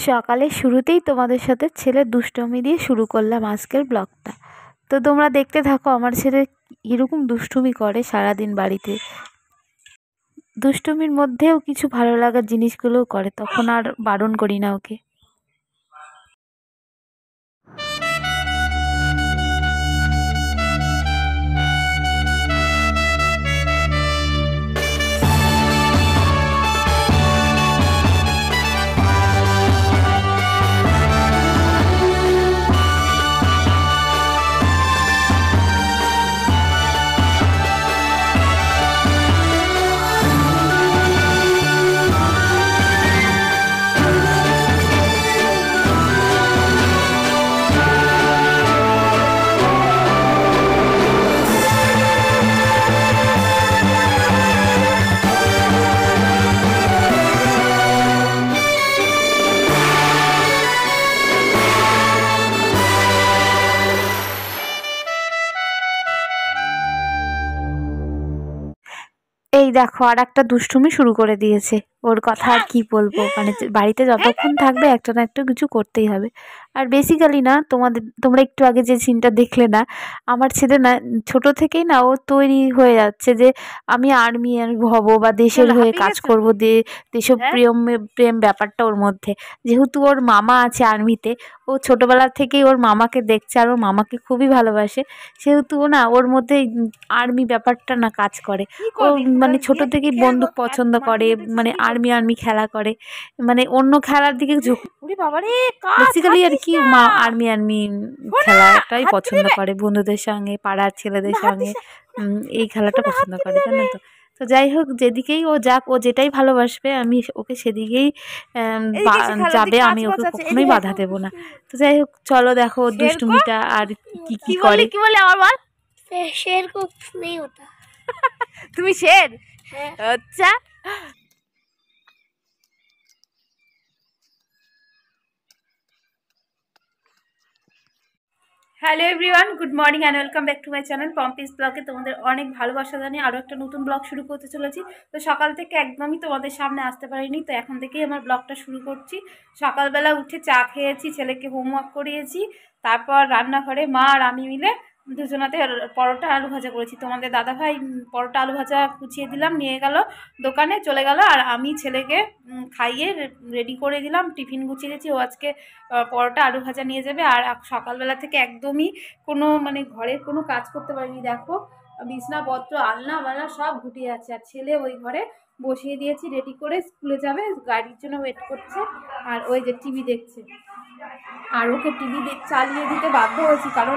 সকালের শুরুতেই তোমাদের সাথে ছেলের দুষ্টুমি দিয়ে শুরু করলাম আজকের ব্লগটা। তো তোমরা দেখতে থাকো আমার ছেলে এরকম দুষ্টুমি করে সারাদিন বাড়িতে। দুষ্টুমির মধ্যেও কিছু ভালো লাগার জিনিসগুলোও করে, তখন আর বারণ করি না ওকে। এই দেখো আর একটা দুষ্টুমি শুরু করে দিয়েছে। ওর কথা আর কি বলবো, মানে বাড়িতে যতক্ষণ থাকবে একটা না একটা কিছু করতেই হবে। আর বেসিক্যালি না, তোমরা একটু আগে যে সিনটা দেখলে না, আমার ছেলে না ছোট থেকেই না ও তৈরি হয়ে যাচ্ছে যে আমি আর্মি হব বা দেশের হয়ে কাজ করবো, দেশপ্রেম প্রেম ব্যাপারটা ওর মধ্যে। যেহেতু ওর মামা আছে আর্মিতে, ও ছোটবেলা থেকেই ওর মামাকে দেখছে আর ওর মামাকে খুবই ভালোবাসে, সেহেতু ও না ওর মধ্যে আর্মি ব্যাপারটা না কাজ করে। ও মানে ছোট থেকেই বন্দুক পছন্দ করে, মানে আর্মি খেলা করে, মানে অন্য খেলার দিকে বেসিক্যালি আর কি আর্মি খেলাটাই পছন্দ করে, বন্ধুদের সঙ্গে পাড়ার ছেলেদের সঙ্গে এই খেলাটা পছন্দ করে, জানো তো। তো যাই হোক, যেদিকেই ও যাক, ও যেটাই ভালোবাসবে আমি ওকে সেদিকেই যাবে, আমি ওকে কখনোই বাধা দেবো না। তো যাই হোক, চলো দেখো দুষ্টুমিটা আর কি কি করে। কি বলে আমার বল? শের কো नहीं होता। তুমি শের? আচ্ছা। Hello everyone, good morning and welcome back to my channel Pompi's ব্লগে। তোমাদের অনেক ভালোবাসা জানিয়ে আরও একটা নতুন ব্লগ শুরু করতে চলেছি। তো সকাল থেকে একদমই তোমাদের সামনে আসতে পারিনি, তো এখন থেকেই আমার ব্লগটা শুরু করছি। সকালবেলা উঠে চা খেয়েছি, ছেলেকে হোমওয়ার্ক করিয়েছি, তারপর রান্নাঘরে মা আর আমি মিলে দুজনাতে পরোটা আলু ভাজা করেছি। তোমাদের দাদাভাই পরোটা আলু ভাজা কুচিয়ে দিলাম, নিয়ে গেল দোকানে, চলে গেল। আর আমি ছেলেকে খাইয়ে রেডি করে দিলাম, টিফিন গুছিয়ে দিয়েছি। ও আজকে পরোটা আলু ভাজা নিয়ে যাবে। আর সকালবেলা থেকে একদমই কোনো মানে ঘরের কোনো কাজ করতে পারিনি। দেখো বিছনাপত্র আলনা বালনা সব ঘুটিয়ে আছে, আর ছেলে ওই ঘরে বসিয়ে দিয়েছি রেডি করে, স্কুলে যাবে, গাড়ির জন্য ওয়েট করছে। আর ওই যে টিভি দেখছে, আর ওকে টিভি চালিয়ে দিতে বাধ্য হয়েছি, কারণ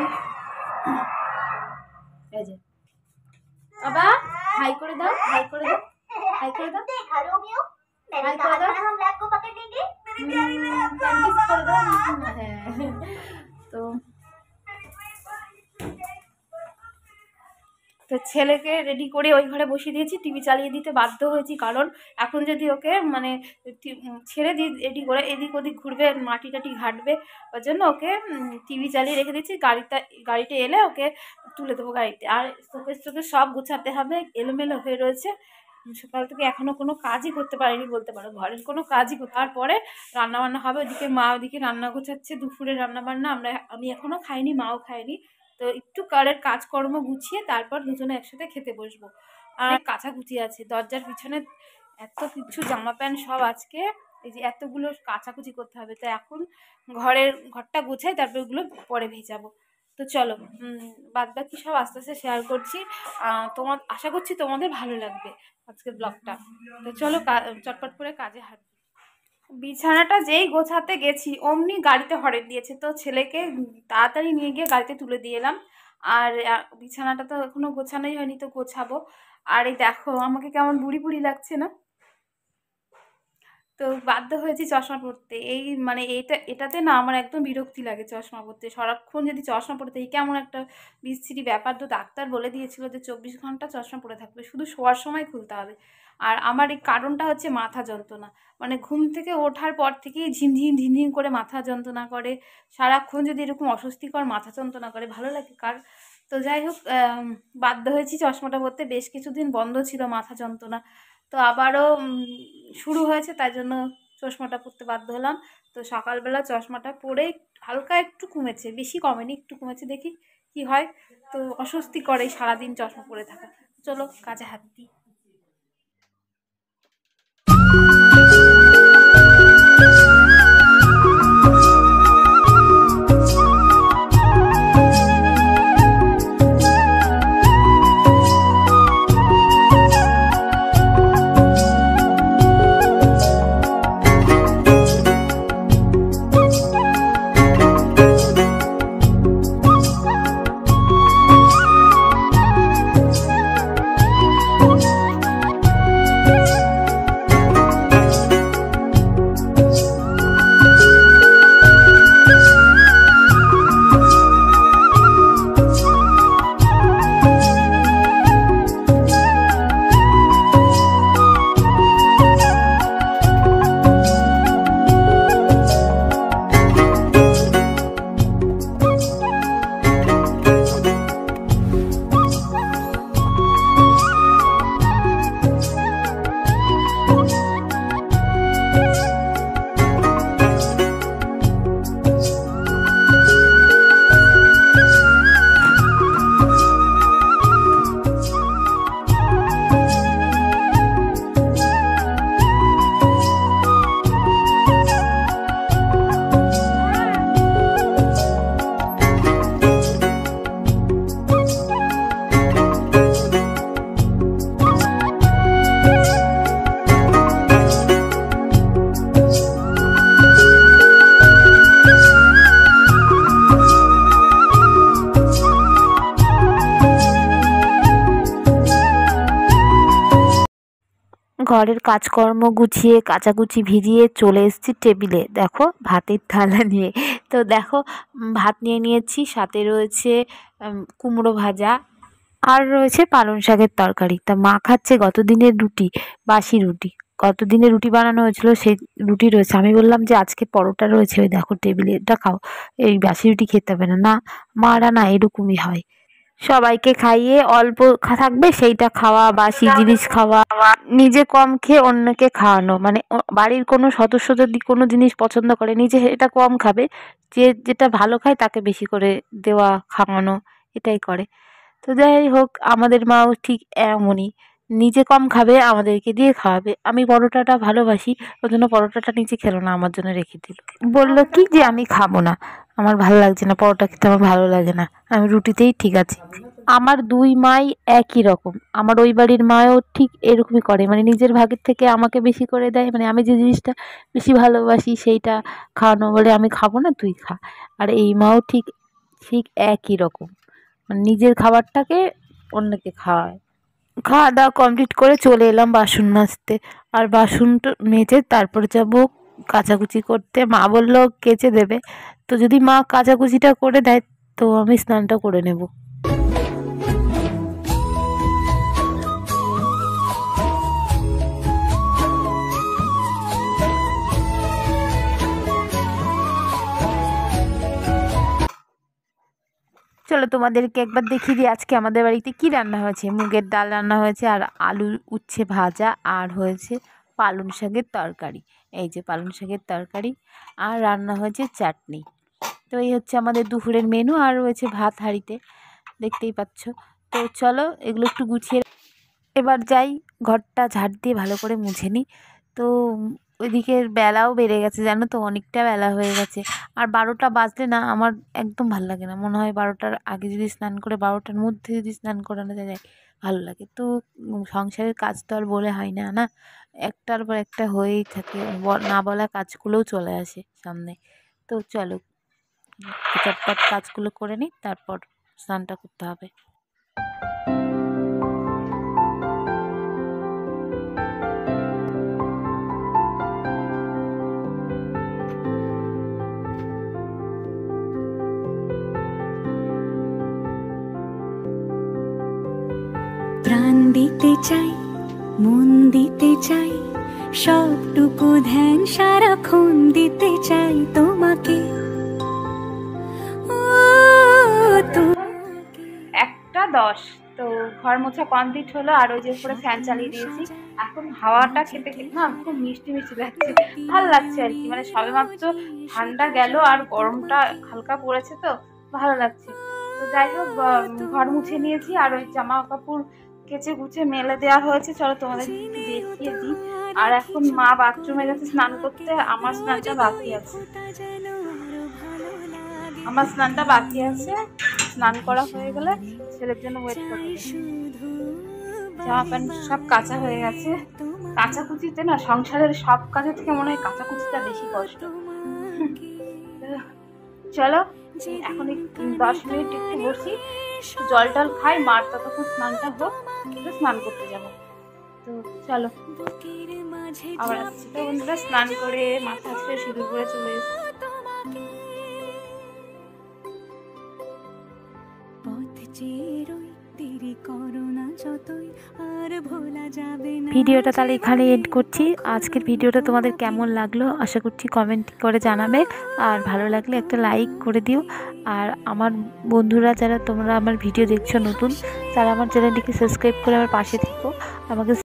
এই যে বাবা হাই করে দাও, হাই করে দাও, হাই করে দাও, হাই করে দাও, তো তো ছেলেকে রেডি করে ওই ঘরে বসিয়ে দিয়েছি, টিভি চালিয়ে দিতে বাধ্য হয়েছি, কারণ এখন যদি ওকে মানে ছেড়ে দিই রেডি করে এদিক ওদিক ঘুরবে, মাটি টাটি ঘাটবে, ওই জন্য ওকে টিভি চালিয়ে রেখে দিয়েছি। গাড়িটা এলে ওকে তুলে দেবো গাড়িতে। আর চোখে সব গোছাতে হবে, এলোমেলো হয়ে রয়েছে। সকাল থেকে এখনও কোনো কাজই করতে পারিনি বলতে পারো, ঘরের কোনো কাজই করতে। তারপরে রান্নাবান্না হবে, ওদিকে মা ওদিকে রান্না গোছাচ্ছে, দুপুরে রান্নাবান্না আমি এখনও খাইনি, মাও খায়নি। তো একটু ঘরের কাজকর্ম গুছিয়ে তারপর দুজনে একসাথে খেতে বসবো। আর কাচাকুচি আছে দরজার পিছনে, এত কিছু জামা প্যান্ট সব আজকে এই যে এতগুলো কাচাকুচি করতে হবে। তো এখন ঘরটা গুছাই, তারপর ওগুলো পরে ভেজাবো। তো চলো বাদ বাকি সব আস্তে আস্তে শেয়ার করছি। আশা করছি তোমাদের ভালো লাগবে আজকের ব্লগটা। তো চলো চটপট করে কাজে হাত। বিছানাটা যেই গোছাতে গেছি অমনি গাড়িতে হরেন দিয়েছে, তো ছেলেকে তাড়াতাড়ি নিয়ে গিয়ে গাড়িতে তুলে দিয়ে এলাম। আর বিছানাটা তো এখনো গোছানোই হয়নি, তো গোছাবো। আর এই দেখো আমাকে কেমন বুড়ি বুড়ি লাগছে না? তো বাধ্য হয়েছি চশমা পরতে। এই মানে এটাতে না আমার একদম বিরক্তি লাগে চশমা পরতে, সারাক্ষণ যদি চশমা পরতে, এই কেমন একটা বিশ্রী ব্যাপার। তো ডাক্তার বলে দিয়েছিল যে 24 ঘন্টা চশমা পরে থাকবে, শুধু শোয়ার সময় খুলতে হবে। আর আমার এই কারণটা হচ্ছে মাথা যন্ত্রণা, মানে ঘুম থেকে ওঠার পর থেকেই ঝিমঝিম করে মাথা যন্ত্রণা করে। সারাক্ষণ যদি এরকম অস্বস্তিকর মাথা যন্ত্রণা করে ভালো লাগে কার? তো যাই হোক, বাধ্য হয়েছি চশমাটা পরতে। বেশ কিছুদিন বন্ধ ছিল মাথা যন্ত্রণা, তো আবারও শুরু হয়েছে, তাই জন্য চশমাটা পরতে বাধ্য হলাম। তো সকালবেলা চশমাটা পরে হালকা একটু কমেছে, বেশি কমেনি, একটু কমেছে, দেখি কি হয়। তো অস্বস্তি করে সারাদিন চশমা পরে থাকা। চলো কাজে হাত দিই। ঘরের কাজকর্ম গুছিয়ে কাচাকুচি ভিজিয়ে চলে এসেছি টেবিলে, দেখো ভাতের থালা নিয়ে। তো দেখো ভাত নিয়ে নিয়েছি, সাথে রয়েছে কুমড়ো ভাজা, আর রয়েছে পালং শাকের তরকারি। তা মা খাচ্ছে গত দিনের রুটি, বাসি রুটি, গত দিনে রুটি বানানো হয়েছিল, সেই রুটি রয়েছে। আমি বললাম যে আজকে পরোটা রয়েছে, ওই দেখো টেবিলে, এটা খাও, এই বাসি রুটি খেতে হবে না। না মারা না, এরকমই হয়, সবাইকে খাইয়ে অল্প থাকবে সেইটা খাওয়া, বাসি জিনিস খাওয়া, নিজে কম খেয়ে অন্যকে খাওয়ানো। মানে বাড়ির কোনো সদস্য যদি কোনো জিনিস পছন্দ করে, নিজে এটা কম খাবে, যে যেটা ভালো খায় তাকে বেশি করে দেওয়া, খাওয়ানো, এটাই করে। তো যাই হোক, আমাদের মাও ঠিক এমনই, নিজে কম খাবে, আমাদেরকে দিয়ে খাওয়াবে। আমি পরোটাটা ভালোবাসি, ওই জন্য পরোটাটা নিজে খেলো না, আমার জন্য রেখে দিল। বললো কি যে আমি খাবো না, আমার ভালো লাগছে না, পরোটা খেতে আমার ভালো লাগে না, আমি রুটিতেই ঠিক আছে। আমার দুই মাই একই রকম, আমার ওই বাড়ির মাও ঠিক এরকমই করে, মানে নিজের ভাগের থেকে আমাকে বেশি করে দেয়, মানে আমি যে জিনিসটা বেশি ভালোবাসি সেইটা খাওয়ানো, বলে আমি খাবো না তুই খা। আর এই মাও ঠিক ঠিক একই রকম, মানে নিজের খাবারটাকে অন্যকে খাওয়ায়। খাওয়া দাওয়া কমপ্লিট করে চলে এলাম বাসন মাজতে, আর বাসনটা মেজে তারপর যাব কাচাকুচি করতে। মা বললো কেচে দেবে, তো যদি মা কাচাকুচিটা করে দেয় তো আমি স্নানটা করে নেব। চলো তোমাদেরকে একবার দেখিয়ে দিই আজকে আমাদের বাড়িতে কি রান্না হয়েছে। মুগের ডাল রান্না হয়েছে, আর আলু উচ্ছে ভাজা, আর হয়েছে পালং শাকের তরকারি। এই যে পালং শাকের তরকারি, আর রান্না হয়েছে চাটনি। তো এই হচ্ছে আমাদের দুপুরের মেনু, আর রয়েছে ভাত হাঁড়িতে, দেখতেই পাচ্ছ। তো চলো এগুলো একটু গুছিয়ে এবার যাই, ঘরটা ঝাড় দিয়ে ভালো করে মুছে নিই। তো ওইদিকের বেলাও বেড়ে গেছে, জানো তো, অনেকটা বেলা হয়ে গেছে। আর 12টা বাজলে না আমার একদম ভালো লাগে না, মনে হয় 12টার আগে যদি স্নান করে 12টার মধ্যে যদি স্নান করানো যায় ভালো লাগে। তো সংসারের কাজ তো আর বলে হয় না, না, একটার পর একটা হয়েই থাকে, না বলা কাজগুলোও চলে আসে সামনে। তো চলো চটপট কাজগুলো করে নিই, তারপর স্নানটা করতে হবে। প্রাণ দিতে চাই, মন দিতে চাই, সবটুকু ধ্যান সারাক্ষণ দিতে চাই তোমাকে। ও 1টা 10, তো ঘর মোছা কমপ্লিট হলো, আর ওই যে উপরে ফ্যান চালিয়ে দিয়েছি। এখন হাওয়াটা খেতে খেতে না খুব মিষ্টি মিষ্টি লাগছে, ভালো লাগছে আর কি। মানে সবেমাত্র ঠান্ডা গেল আর গরমটা হালকা পড়েছে, তো ভালো লাগছে। তো যাই হোক, ঘর মুছে নিয়েছি, আর ওই জামা কাপড় কেচে গুছে মেলে দেওয়া হয়েছে। চলো তোমাদের দেখিয়ে দিই। আর এখন মা বাথরুমে গেছে স্নান করতে, আমার স্নানটা বাকি আছে। স্নান করা হয়ে গেলে ছেলের জন্য ওয়েট করতে। জামা প্যান্ট সব কাঁচা হয়ে গেছে। কাচাকুচিতে না সংসারের সব কাজের থেকে মনে হয় কাচাকুচিটা বেশি কষ্ট। চলো এখন 10 মিনিট একটু বসি, জল টল খাই, মার ততক্ষণ স্নানটা হোক, স্নান করতে যাবো। তো চলো আবার আসছি। তো বন্ধুরা স্নান করে মাথা আসলে শুরু করে চলে এসেছি। ভিডিওটা তাহলে এখানে এন্ড করছি। আজকের ভিডিওটা তোমাদের কেমন লাগলো আশা করছি কমেন্ট করে জানাবে, আর ভালো লাগলে একটা লাইক করে দিও। আর আমার বন্ধুরা যারা তোমরা আমার ভিডিও দেখছো নতুন, তারা আমার চ্যানেলটিকে সাবস্ক্রাইব করে আমার পাশে থেকো, আমাকে